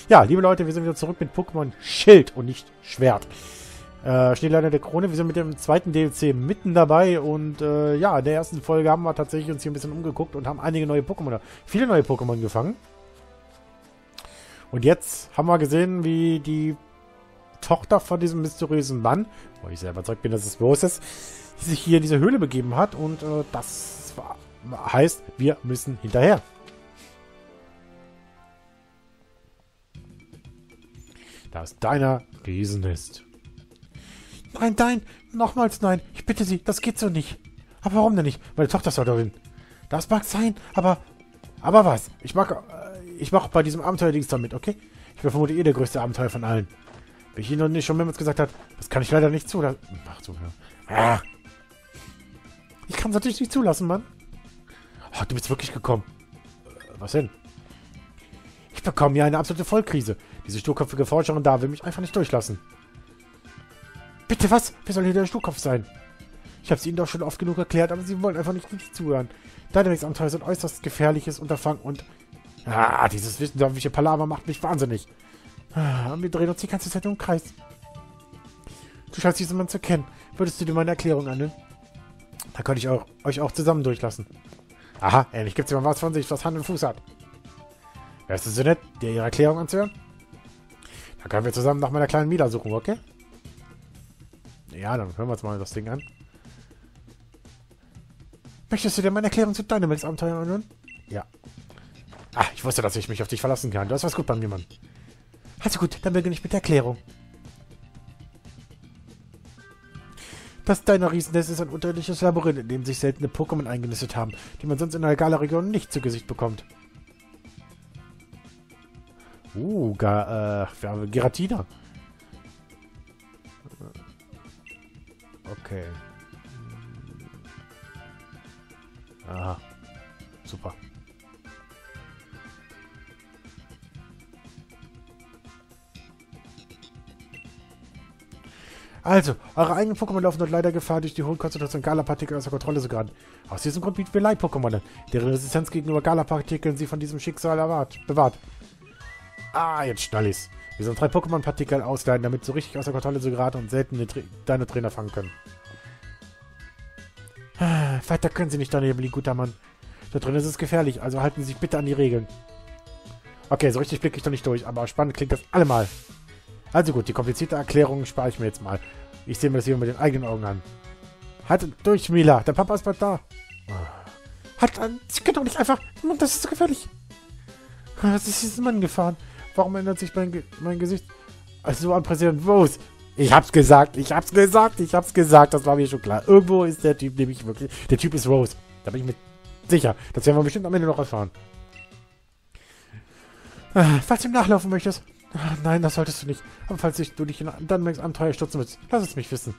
Ja, liebe Leute, wir sind wieder zurück mit Pokémon Schild und nicht Schwert. Schneelanner der Krone, wir sind mit dem zweiten DLC mitten dabei und ja, in der ersten Folge haben wir tatsächlich uns hier ein bisschen umgeguckt und haben einige neue Pokémon, viele neue Pokémon gefangen. Und jetzt haben wir gesehen, wie die Tochter von diesem mysteriösen Mann, wo ich selber überzeugt bin, dass es los ist, sich hier in diese Höhle begeben hat und das heißt, wir müssen hinterher. Da ist deiner Riesennest. Nein, nein, nochmals nein. Ich bitte Sie, das geht so nicht. Aber warum denn nicht? Meine Tochter ist da drin. Das mag sein, aber was? Ich mach bei diesem Abenteuerdienst damit, okay? Ich bin vermutlich der größte Abenteuer von allen. Wie ich Ihnen schon mehrmals gesagt habe, das kann ich leider nicht zulassen. Ach so, ja. Ah. Ich kann es natürlich nicht zulassen, Mann. Oh, du bist wirklich gekommen. Was denn? Ich bekomme ja eine absolute Vollkrise. Diese sturköpfige Forscherin da will mich einfach nicht durchlassen. Bitte was? Wer soll hier der Sturkopf sein? Ich habe es Ihnen doch schon oft genug erklärt, aber Sie wollen einfach nicht richtig zuhören. Dynamax-Abenteuer sind ein äußerst gefährliches Unterfangen und... dieses wissenschaftliche Palaver macht mich wahnsinnig. Wir drehen uns die ganze Zeit im Kreis. Du scheinst diesen Mann zu kennen. Würdest du dir meine Erklärung annehmen? Da könnte ich euch auch zusammen durchlassen. Aha, endlich gibt's immer was von sich, was Hand und Fuß hat. Wärst du so nett, dir ihre Erklärung anzuhören? Dann können wir zusammen nach meiner kleinen Mila suchen, okay? Ja, dann hören wir uns mal das Ding an. Möchtest du dir meine Erklärung zu Dynamax-Abenteuer anhören? Ja. Ich wusste, dass ich mich auf dich verlassen kann. Du hast was gut bei mir, Mann. Also gut, dann beginne ich mit der Erklärung. Das deiner Riesennest ist ein unterirdisches Labyrinth, in dem sich seltene Pokémon eingenistet haben, die man sonst in der Gala-Region nicht zu Gesicht bekommt. Giratina. Okay. Aha. Super. Also, eure eigenen Pokémon laufen dort leider Gefahr, durch die hohe Konzentration Gala-Partikel außer Kontrolle zu geraten. Aus diesem Grund bieten wir Leih-Pokémon, deren Resistenz gegenüber Gala-Partikeln sie von diesem Schicksal bewahrt. Jetzt schnall ich's. Wir sollen 3 Pokémon-Partikel ausleihen, damit so richtig außer Kontrolle zu geraten und selten deine Trainer fangen können. Weiter können sie nicht daneben liegen, guter Mann. Da drin ist es gefährlich, also halten Sie sich bitte an die Regeln. Okay, so richtig blicke ich doch nicht durch, aber spannend klingt das allemal. Also gut, die komplizierte Erklärung spare ich mir jetzt mal. Ich sehe mir das hier mit den eigenen Augen an. Haltet durch, Mila. Der Papa ist bald da. Sie können doch nicht einfach... Das ist so gefährlich. Was ist diesen Mann gefahren? Warum ändert sich mein Gesicht? Also an Präsident Rose. Ich hab's gesagt. Das war mir schon klar. Irgendwo ist der Typ nämlich wirklich... Der Typ ist Rose. Da bin ich mir sicher. Das werden wir bestimmt am Ende noch erfahren. Falls du ihm nachlaufen möchtest... Nein, das solltest du nicht. Aber falls du dich in Dynamax Abenteuer stürzen willst, lass es mich wissen.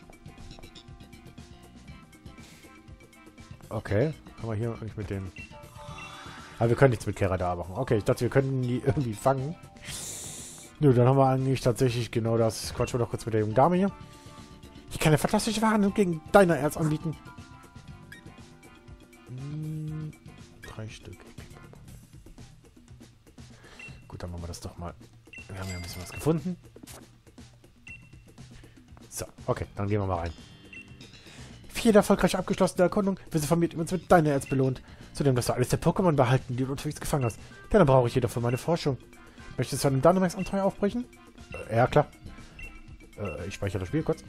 Okay, haben wir hier nicht mit dem... Aber wir können nichts mit Keradar machen. Okay, ich dachte, wir könnten die irgendwie fangen. Nö, dann haben wir eigentlich tatsächlich genau das. Quatschen wir doch kurz mit der jungen Dame hier. Ich kann eine fantastische Ware gegen deiner Erz anbieten. 3 Stück. Gut, dann machen wir das doch mal. Wir haben ja ein bisschen was gefunden. So, okay, dann gehen wir mal rein. Für jede erfolgreich abgeschlossene Erkundung wirst du von mir uns mit deiner Erz belohnt. Zudem wirst du alles der Pokémon behalten, die du unterwegs gefangen hast. Denn dann brauche ich jedoch für meine Forschung. Möchtest du an einem Dynamax-Abenteuer aufbrechen? Ja, klar. Ich speichere das Spiel kurz.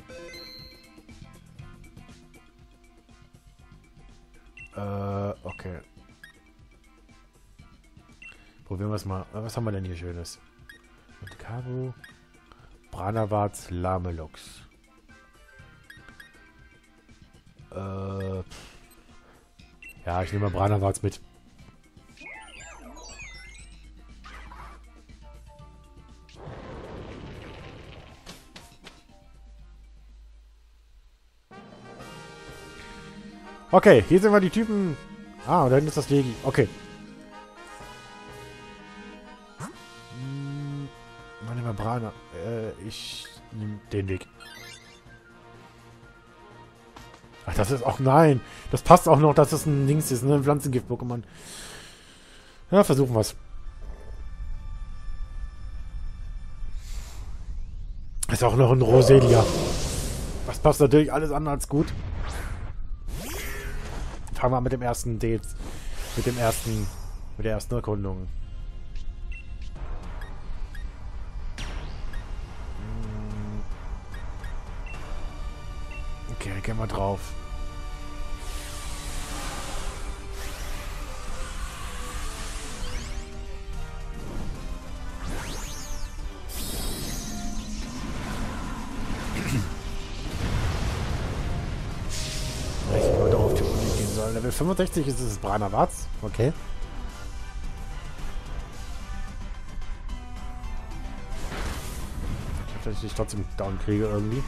Okay. Probieren wir es mal. Was haben wir denn hier Schönes? Cabo, Branavats, Lamelox. Ja, ich nehme mal Branavats mit. Okay, hier sind wir die Typen. Da hinten ist das Legi. Okay. Brana. Ich nehme den Weg. Ach, das ist auch... Nein. Das passt auch noch, dass es ein Dings ist, ne? Ein Pflanzengift-Pokémon. Ja, versuchen wir es. ist auch noch ein Roselia. Das passt natürlich alles an als gut. Fangen wir mit dem ersten Dates. Mit der ersten Erkundung. Okay, gehen wir drauf. Ich wollte auch auf die Uni gehen sollen. Level 65 ist es Braner Warz. Okay. Ich hoffe, dass ich trotzdem down kriege irgendwie.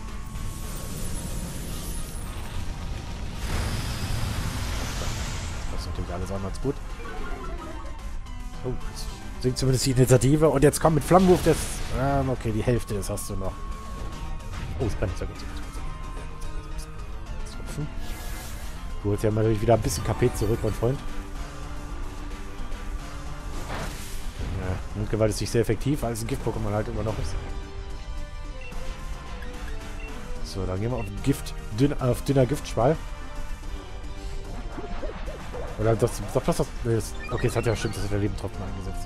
Das ist natürlich alles anders gut. Oh, jetzt sinkt zumindest die Initiative. Und jetzt kommt mit Flammenwurf das... okay, die Hälfte, das hast du noch. Oh, es brennt. Sehr gut, sehr gut. Du holst ja natürlich wieder ein bisschen KP zurück, mein Freund. Ja, Mundgewalt ist nicht sehr effektiv, weil es ein Gift-Pokémon halt immer noch ist. So, dann gehen wir auf dünner Giftschwall. Oder das okay, es hat ja stimmt, das hat der Lebentropfen eingesetzt.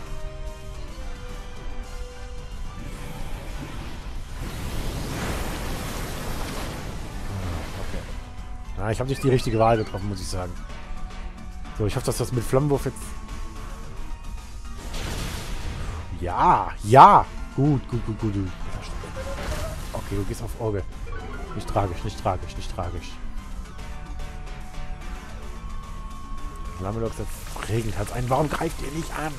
Ja, ich habe nicht die richtige Wahl getroffen, muss ich sagen. So, ich hoffe, dass das mit Flammenwurf jetzt... Ja, ja! Gut. Okay, du gehst auf Orgel. Nicht tragisch. Flammenwurf regnet hat's ein. Warum greift ihr nicht an?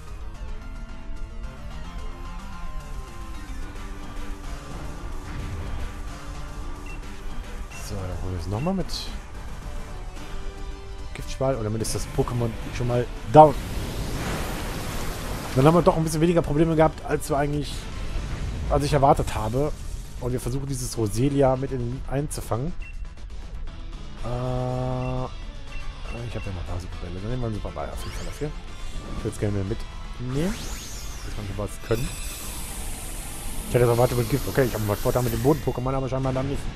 So, dann holen wir es nochmal mit Giftschwall und damit ist das Pokémon schon mal down. Dann haben wir doch ein bisschen weniger Probleme gehabt, als ich erwartet habe. Und wir versuchen dieses Roselia mit einzufangen. Ich habe ja noch Superbälle. Dann nehmen wir einen Superball auf jeden Fall dafür. Ich würde es gerne mitnehmen. Dass wir was können. Ich hätte jetzt erwartet mit Gift. Okay, ich habe mal Vorteil mit dem Boden-Pokémon, aber scheinbar dann nicht.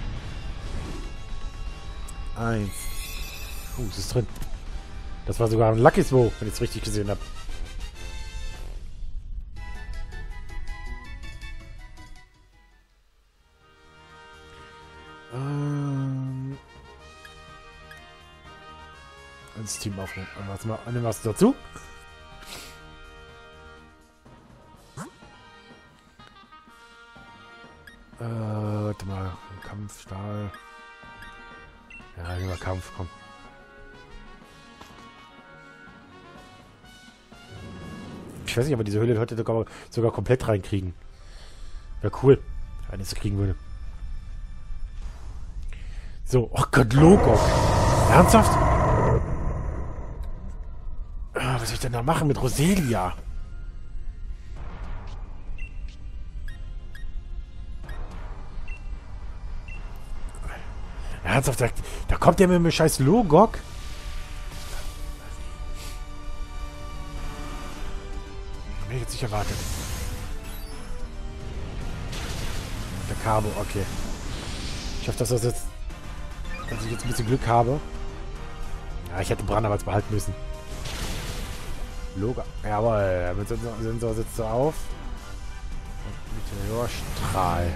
1. Es ist drin. Das war sogar ein Lucky Swow, wenn ich es richtig gesehen habe. Ins Team aufnehmen. Nehmen wir was dazu. Warte mal. Kampf, Stahl. Ja, nehmen wir Kampf, komm. Ich weiß nicht, aber diese Höhle heute sogar komplett reinkriegen. Wäre cool, wenn ich sie kriegen würde. So, oh Gott, Logok. Ernsthaft? Was soll ich denn da machen mit Roselia? Ernsthaft, da kommt der mit dem scheiß Logok. Hab ich jetzt nicht erwartet. Der Cabo, okay. Ich hoffe, dass ich jetzt ein bisschen Glück habe. Ja, ich hätte Brandarbeit behalten müssen. Logo. Jawohl, mit Sensor sitzt er auf. Meteorstrahl.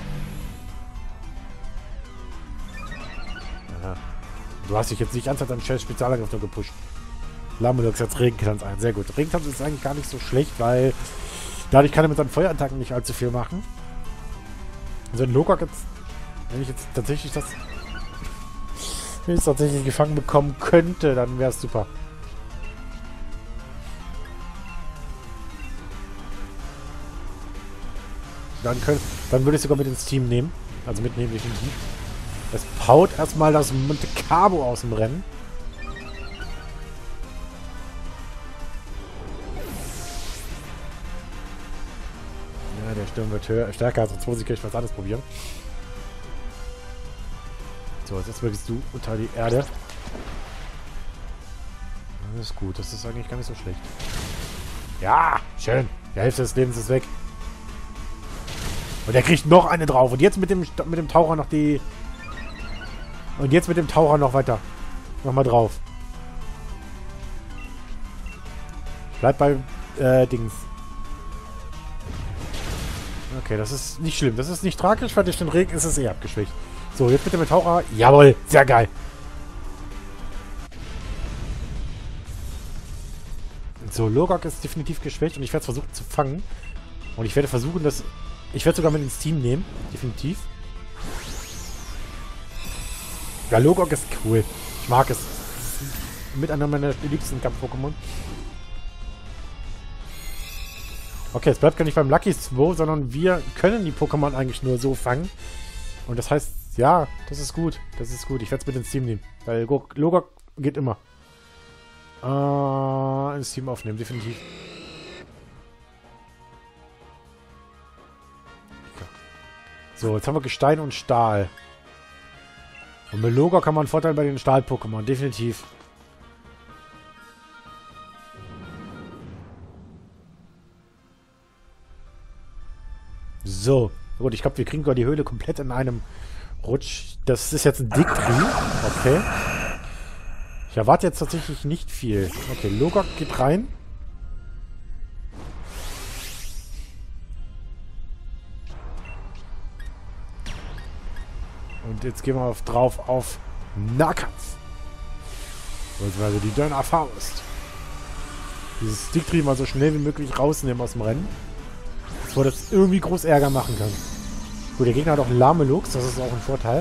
Aha. Du hast dich jetzt nicht ernsthaft an scheiß Spezialangriff nur gepusht. Lammelux setzt Regenkranz ein. Sehr gut. Regenkranz ist eigentlich gar nicht so schlecht, weil dadurch kann er mit seinen Feuerattacken nicht allzu viel machen. Also ein Logok jetzt, wenn ich jetzt tatsächlich gefangen bekommen könnte, dann wäre es super. Dann würde ich sogar mit ins Team nehmen. Also mitnehmen definitiv. Das haut erstmal das Monte Carlo aus dem Rennen. Ja, der Sturm wird stärker. Also 20 kann ich was anderes probieren. So, jetzt wirkst du unter die Erde. Das ist gut. Das ist eigentlich gar nicht so schlecht. Ja, schön. Die Hälfte des Lebens ist weg. Und er kriegt noch eine drauf. Und jetzt mit dem Taucher noch die... Und jetzt mit dem Taucher noch weiter. Nochmal drauf. Bleib bei Dings. Okay, das ist nicht schlimm. Das ist nicht tragisch, weil durch den Regen ist es eh abgeschwächt. So, jetzt bitte mit Taucher. Jawohl, sehr geil. So, Logok ist definitiv geschwächt und ich werde es versuchen zu fangen. Und ich werde versuchen, dass... Ich werde sogar mit ins Team nehmen. Definitiv. Ja, Logok ist cool. Ich mag es. Mit einer meiner liebsten Kampf-Pokémon. Okay, es bleibt gar nicht beim Lucky 2, sondern wir können die Pokémon eigentlich nur so fangen. Und das heißt, ja, das ist gut. Das ist gut. Ich werde es mit ins Team nehmen. Weil Logok geht immer. Ins Team aufnehmen, definitiv. So, jetzt haben wir Gestein und Stahl. Und mit Logok kann man einen Vorteil bei den Stahl-Pokémon, definitiv. So, gut, ich glaube, wir kriegen sogar die Höhle komplett in einem Rutsch. Das ist jetzt ein Diktri. Okay. Ich erwarte jetzt tatsächlich nicht viel. Okay, Logok geht rein. Und jetzt gehen wir drauf auf Nahkampf. Also die Donnerfaust. Dieses Diktri mal so schnell wie möglich rausnehmen aus dem Rennen. Bevor das irgendwie groß Ärger machen kann. Gut, der Gegner hat auch einen Lamelux, das ist auch ein Vorteil.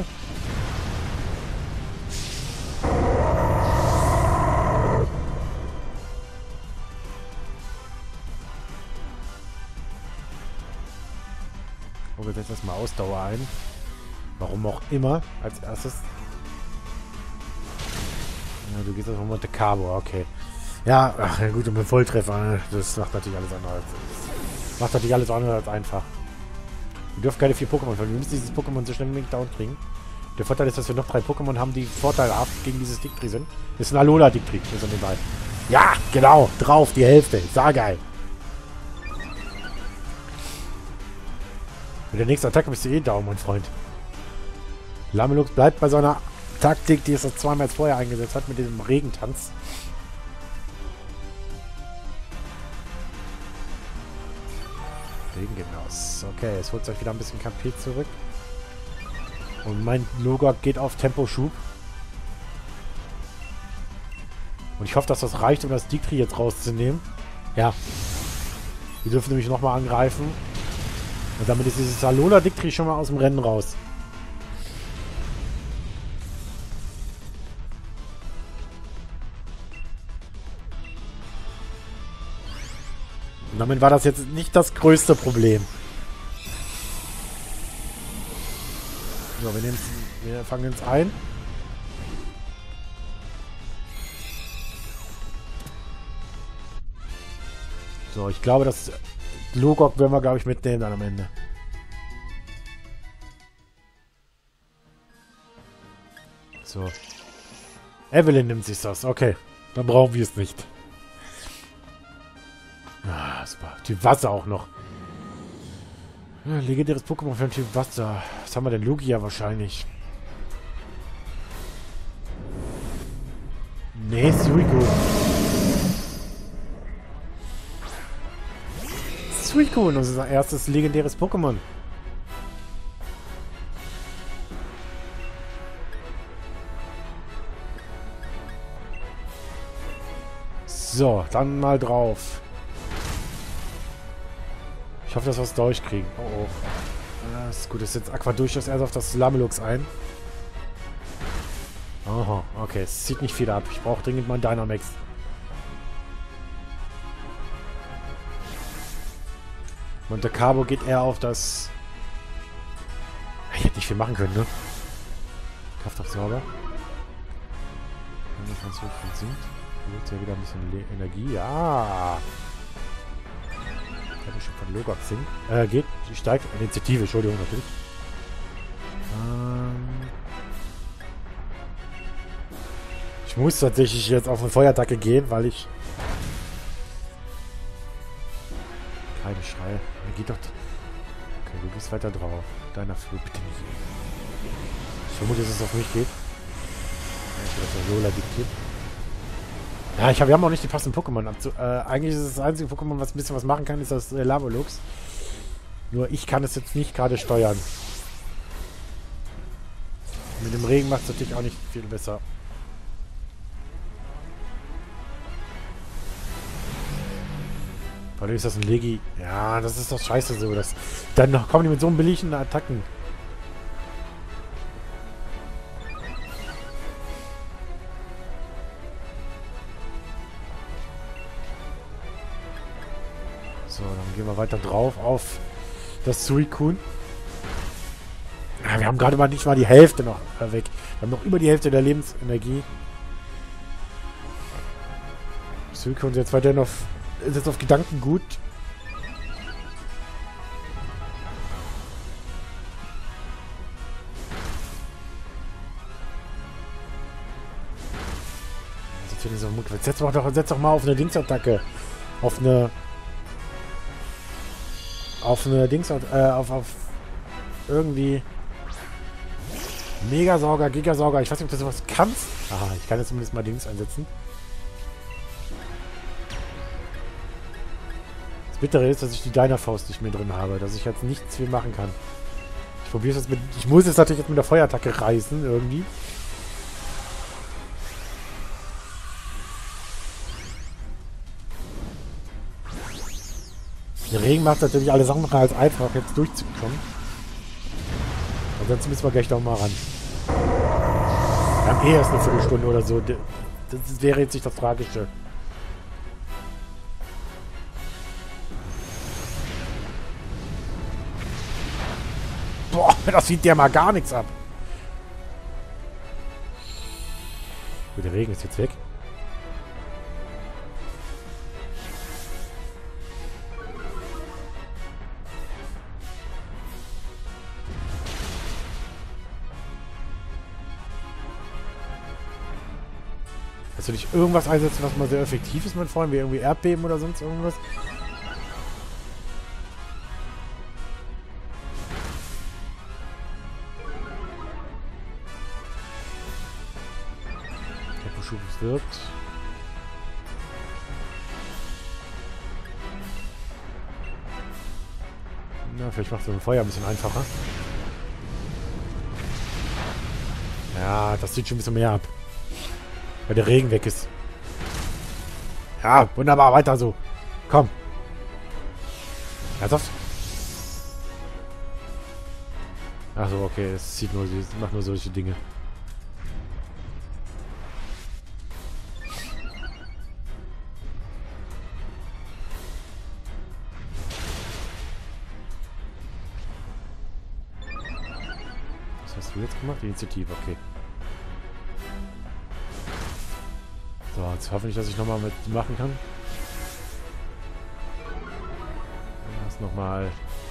Oh, wir setzen erstmal Ausdauer ein. Warum auch immer, als erstes. Ja, du gehst auf Monte Carlo, okay. Ja, ach, ja gut, und mit Volltreffer, das macht natürlich alles andere. Macht natürlich alles andere als einfach. Wir dürfen keine 4 Pokémon verlieren. Wir müssen dieses Pokémon so schnell wie möglich down kriegen. Der Vorteil ist, dass wir noch 3 Pokémon haben, die vorteilhaft gegen dieses Diktri sind. Das ist ein Alola-Diktri, das ist an den beiden. Ja, genau, drauf, die Hälfte. Sah geil. Mit der nächsten Attacke bist du eh down, mein Freund. Lamelux bleibt bei seiner Taktik, die es das zweimal jetzt vorher eingesetzt hat, mit dem Regentanz. Regen geht aus. Okay, es holt sich wieder ein bisschen KP zurück. Und mein Logok geht auf Temposchub. Und ich hoffe, dass das reicht, um das Diktri jetzt rauszunehmen. Ja. Wir dürfen nämlich nochmal angreifen. Und damit ist dieses Alola-Diktri schon mal aus dem Rennen raus. Und damit war das jetzt nicht das größte Problem. So, wir fangen uns ein. So, ich glaube, das Logok werden wir, glaube ich, mitnehmen dann am Ende. So. Evelyn nimmt sich das. Okay. Dann brauchen wir es nicht. Ah, super. Typ Wasser auch noch. Ja, legendäres Pokémon für den Typ Wasser. Was haben wir denn? Lugia wahrscheinlich. Nee, Suicune. Suicune, unser erstes legendäres Pokémon. So, dann mal drauf. Ich hoffe, dass wir es durchkriegen. Oh, oh. Ja, ist gut. Ist jetzt Aqua durch das erst auf das Lamelux ein. Aha, okay. Es zieht nicht viel ab. Ich brauche dringend mal einen Dynamax. Monte Carlo geht eher auf das... Ich hätte nicht viel machen können, ne? Kraftabsorber. Jetzt ja wieder ein bisschen Energie. Ja! Ich habe schon von Logok singt. Geht, steigt. Initiative, Entschuldigung, natürlich. Ich muss tatsächlich jetzt auf eine Feuerattacke gehen, weil ich... Keine Schrei. Geht doch... Okay, du bist weiter drauf. Deiner Flug, bitte nicht. Ich vermute, dass es auf mich geht. Dass der Lola diktiert. Ja, wir haben auch nicht die passenden Pokémon. Eigentlich ist es das einzige Pokémon, was ein bisschen was machen kann, ist das Lavolux. Nur ich kann es jetzt nicht gerade steuern. Mit dem Regen macht es natürlich auch nicht viel besser. Weil ist das ein Legi? Ja, das ist doch scheiße so. Dann kommen die mit so einem billigen Attacken. So, dann gehen wir weiter drauf auf das Suicune. Ja, wir haben gerade mal nicht mal die Hälfte noch weg. Wir haben noch über die Hälfte der Lebensenergie. Suicune ist jetzt weiterhin auf Gedankengut. Setz doch mal auf eine Dingsattacke. Auf irgendwie Megasauger, Gigasauger. Ich weiß nicht, ob du sowas kannst. Aha, ich kann jetzt zumindest mal Dings einsetzen. Das Bittere ist, dass ich die Dynafaust nicht mehr drin habe. Dass ich jetzt nichts viel machen kann. Ich probiere es jetzt mit... Ich muss es natürlich jetzt mit der Feuerattacke reißen, irgendwie. Der Regen macht natürlich alles andere als einfach, jetzt durchzukommen. Ansonsten müssen wir gleich noch mal ran. Wir haben erst eine Viertelstunde oder so. Das wäre jetzt nicht das Tragische. Boah, das sieht der mal gar nichts ab. Gut, der Regen ist jetzt weg. Kannst du nicht irgendwas einsetzen, was mal sehr effektiv ist mit Freunden, wie irgendwie Erdbeben oder sonst irgendwas? Temposchub wirkt. Na, vielleicht macht so ein Feuer ein bisschen einfacher. Ja, das sieht schon ein bisschen mehr ab. Weil der Regen weg ist. Ja, wunderbar, weiter so. Komm. Ernsthaft? Achso, okay, es macht nur solche Dinge. Was hast du jetzt gemacht? Die Initiative, okay. So, jetzt hoffe ich, dass ich nochmal mitmachen kann. Das nochmal.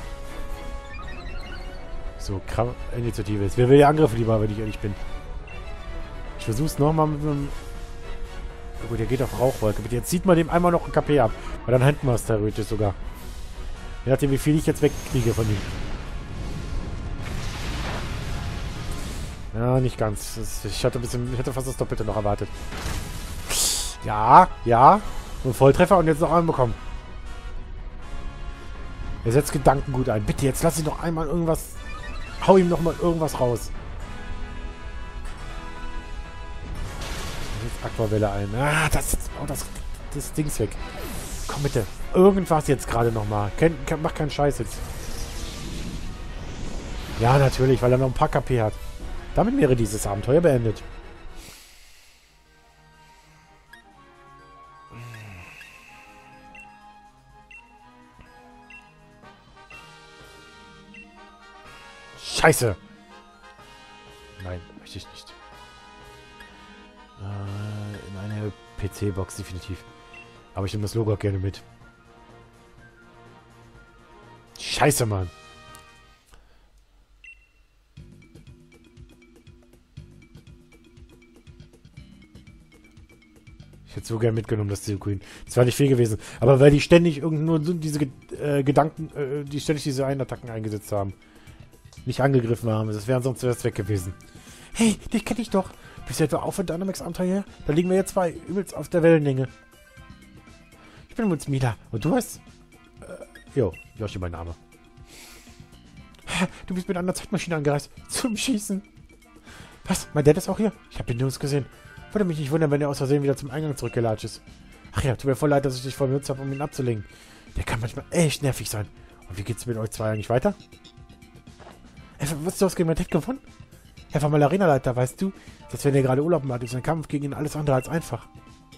So, Initiative. Jetzt wer will die Angriffe lieber, wenn ich ehrlich bin. Ich versuche es nochmal mit einem... Oh gut, der geht auf Rauchwolke. Bitte, jetzt zieht man dem einmal noch ein KP ab. Weil dann hätten wir es theoretisch sogar. Je nachdem, wie viel ich jetzt wegkriege von ihm. Ja, nicht ganz. Ich hatte fast das Doppelte noch erwartet. Ja, ja. Ein Volltreffer und jetzt noch einen bekommen. Er setzt Gedanken gut ein. Bitte, jetzt lass ihn noch einmal irgendwas... Hau ihm noch mal irgendwas raus. Jetzt Aquavelle ein. Ah, das Dings weg. Komm bitte. Irgendwas jetzt gerade noch mal. Mach keinen Scheiß jetzt. Ja, natürlich, weil er noch ein paar KP hat. Damit wäre dieses Abenteuer beendet. Scheiße! Nein, möchte ich nicht. In eine PC-Box definitiv. Aber ich nehme das Logo auch gerne mit. Scheiße, Mann! Ich hätte so gern mitgenommen, das Suicune. Das war nicht viel gewesen. Aber weil die ständig nur diese Gedanken, die ständig diese einen Attacken eingesetzt haben. nicht angegriffen haben. Das wären sonst zuerst weg gewesen. Hey, dich kenne ich doch. Bist du etwa auch von Dynamax Abenteuer? Da liegen wir jetzt zwei, übelst auf der Wellenlänge. Ich bin übrigens Mila. Und du heißt? Yoshi mein Name. Du bist mit einer Zeitmaschine angereist. Zum Schießen. Was? Mein Dad ist auch hier? Ich habe ihn nirgends gesehen. Würde mich nicht wundern, wenn er aus Versehen wieder zum Eingang zurückgelatscht ist. Ach ja, tut mir voll leid, dass ich dich voll benutzt habe, um ihn abzulenken. Der kann manchmal echt nervig sein. Und wie geht's mit euch zwei eigentlich weiter? Was du hast gegen mein Dad gewonnen? Er war mal Arenaleiter, weißt du? Dass wenn er gerade Urlaub macht, ist ein Kampf gegen ihn alles andere als einfach.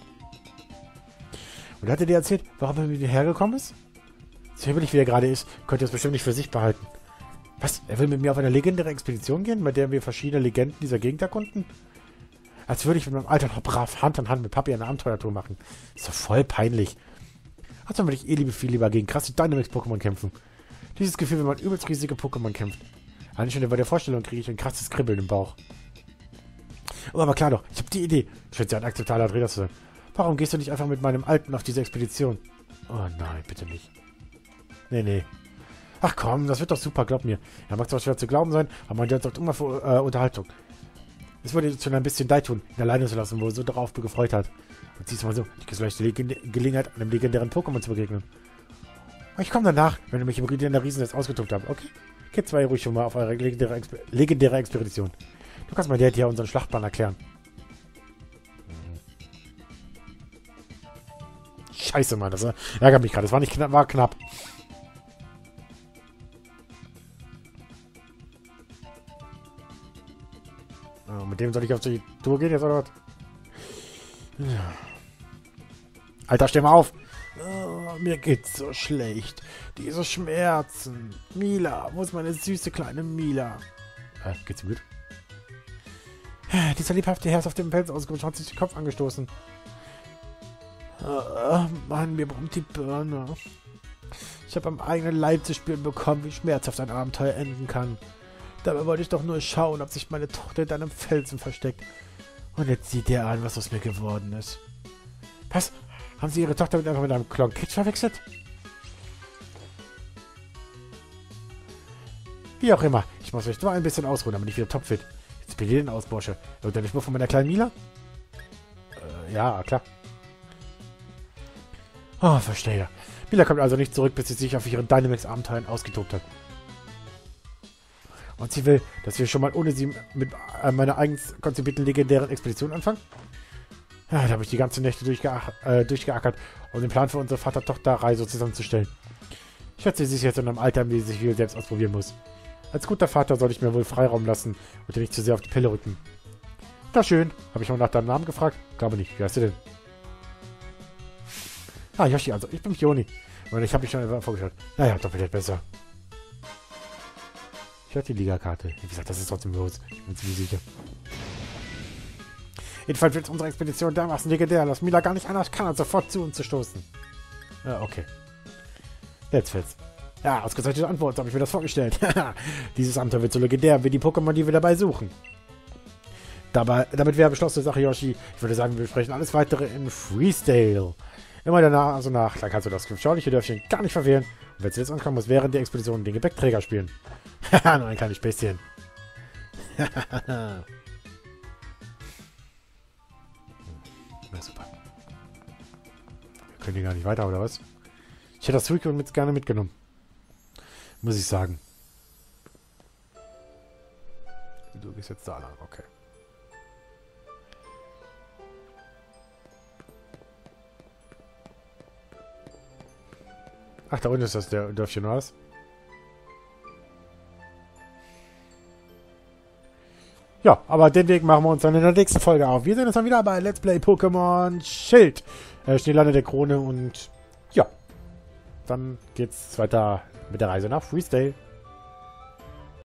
Und hat er dir erzählt, warum er mit dir hergekommen ist? So hibbelig wie er gerade ist, könnte er es bestimmt nicht für sich behalten. Was? Er will mit mir auf eine legendäre Expedition gehen, bei der wir verschiedene Legenden dieser Gegend erkunden? Als würde ich mit meinem Alter noch brav Hand in Hand mit Papi eine Abenteuertour machen. Ist doch voll peinlich. Also würde ich viel lieber gegen krasse Dynamax-Pokémon kämpfen. Dieses Gefühl, wenn man übelst riesige Pokémon kämpft. Eigentlich schon bei der Vorstellung kriege ich ein krasses Kribbeln im Bauch. Oh, aber klar doch, ich habe die Idee. Du scheinst ja ein akzeptabler Trainer zu sein. Warum gehst du nicht einfach mit meinem Alten auf diese Expedition? Oh nein, bitte nicht. Nee. Ach komm, das wird doch super, glaub mir. Ja, mag zwar schwer zu glauben sein, aber mein Dad sorgt immer für Unterhaltung. Es würde jetzt schon ein bisschen leid tun, ihn alleine zu lassen, wo er so darauf gefreut hat. Und siehst du mal so, ich kriege vielleicht die Gelegenheit, einem legendären Pokémon zu begegnen. Ich komme danach, wenn du mich im Rieden der Riesen jetzt ausgetobt habt, okay? Geht zwei ruhig schon mal auf eure legendäre Expedition. Du kannst mein Dad hier unseren Schlachtplan erklären. Scheiße, Mann, das ärgert mich gerade. Das war nicht knapp, war knapp. Oh, mit dem soll ich auf die Tour gehen jetzt, oder was? Ja. Alter, steh mal auf! Oh, mir geht's so schlecht. Diese Schmerzen. Mila, wo ist meine süße kleine Mila? Geht's gut? Dieser liebhafte Herr ist auf dem Fels ausgerutscht und hat sich den Kopf angestoßen. Mann, mir brummt die Birne. Ich habe am eigenen Leib zu spüren bekommen, wie schmerzhaft ein Abenteuer enden kann. Dabei wollte ich doch nur schauen, ob sich meine Tochter in einem Felsen versteckt. Und jetzt sieht ihr an, was aus mir geworden ist. Was? Haben Sie Ihre Tochter mit einem Clone Kitsch verwechselt? Wie auch immer. Ich muss mich nur ein bisschen ausruhen, damit ich wieder topfit. Jetzt bin ich den aus, Bursche. Und der Spruch von meiner kleinen Mila? Ja, klar. Oh, verstehe. Mila kommt also nicht zurück, bis sie sich auf ihren Dynamax-Abenteuern ausgetobt hat. Und sie will, dass wir schon mal ohne sie mit meiner eigens konzipierten legendären Expedition anfangen? Ja, da habe ich die ganze Nächte durchgeackert, um den Plan für unsere Vater-Tochter-Reise zusammenzustellen. Ich schätze, sie ist jetzt in einem Alter, in dem sie sich viel selbst ausprobieren muss. Als guter Vater soll ich mir wohl Freiraum lassen und dir nicht zu sehr auf die Pelle rücken. Na schön. Habe ich mal nach deinem Namen gefragt? Glaube nicht. Wie heißt du denn? Ah, Yoshi, also. Ich bin Joni. Und ich habe mich schon vorgestellt. Naja, doch vielleicht besser. Ich hatte die Liga-Karte. Wie gesagt, das ist trotzdem los. Ich bin ziemlich sicher. Jedenfalls wird unsere Expedition dermaßen legendär, dass Mila gar nicht anders kann, als sofort zu uns zu stoßen. Ja, okay. Jetzt fällt's. Ja, ausgezeichnete Antwort, so habe ich mir das vorgestellt. Dieses Abenteuer wird so legendär wie die Pokémon, die wir dabei suchen. Damit wäre beschlossene Sache, Yoshi. Ich würde sagen, wir besprechen alles weitere in Freestyle. Immer danach, also nach, dann kannst du das beschauliche Dörfchen gar nicht verfehlen. Und wenn es jetzt ankommt, muss während der Expedition den Gepäckträger spielen. Haha, nur ein kleines Späßchen. Na super. Wir können hier gar nicht weiter, oder was? Ich hätte das Suicune gerne mitgenommen. Muss ich sagen. Du gehst jetzt da lang, okay. Ach, da unten ist das der Dörfchen, oder was? Ja, aber den Weg machen wir uns dann in der nächsten Folge auf. Wir sehen uns dann wieder bei Let's Play Pokémon Schild. Schneelande der Krone und ja. Dann geht's weiter mit der Reise nach Freestyle.